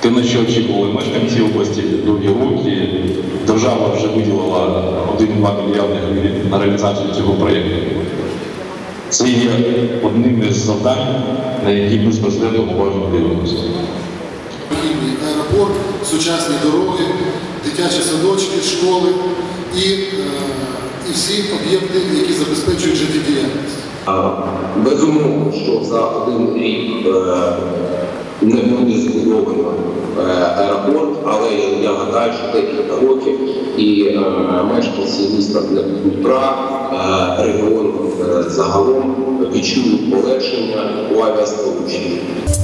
Те, на що очікували мешканці області, другі роки, держава вже виділила 1,2 мільярди гривень на реалізацію цього проєкту. Це є одним із завдань, на які ми з президентом уважно дивимося. Аеропорт, сучасні дороги, дитячі садочки, школи і всі об'єкти, які забезпечують життєдіяльність. Безумовно, що за один рік не буде збудовано аеропорт, але я гадаю, що декілька років і мешканці міста Дніпра, регіону загалом відчують полегшення у авіасполученні.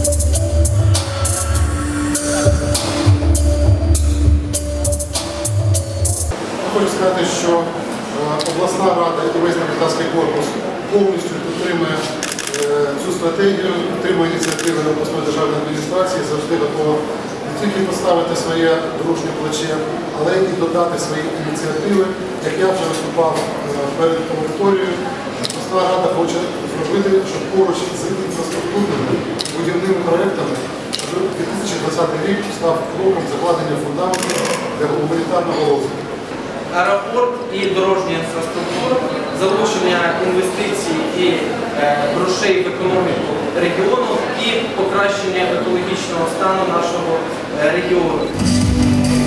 Хочу сказати, що обласна рада і весь депутатський корпус повністю підтримує цю стратегію, підтримує ініціативи обласної державної адміністрації, завжди готова не тільки поставити своє дружнє плече, але і додати свої ініціативи. Як я вже виступав перед аудиторією, обласна рада хоче зробити, щоб поруч з інфраструктурними будівними проєктами 2020 рік став кроком закладення фундаменту для гуманітарного розвитку. Аеропорт і дорожня інфраструктура, залучення інвестицій і грошей в економіку регіону і покращення екологічного стану нашого регіону.